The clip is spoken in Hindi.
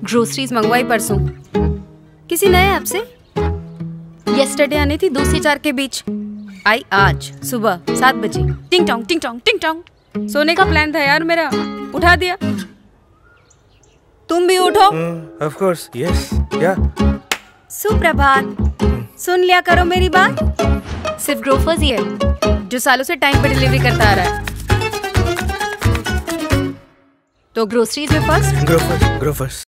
ग्रोसरीज मंगवाई परसों किसी नए ऐप से। येस्टरडे आनी थी 2 से 4 के बीच, आई आज सुबह 7 बजे। टिंग टोंग टिंग टोंग टिंग टोंग। सोने का प्लान था यार मेरा, उठा दिया। तुम भी उठो। ऑफ कोर्स, यस, या। सुप्रभात। सुन लिया करो मेरी बात। सिर्फ ग्रोफर्स ही है जो सालों से टाइम पे डिलीवरी करता आ रहा है। तो ग्रोसरीज में फर्स्ट ग्रोफर्स।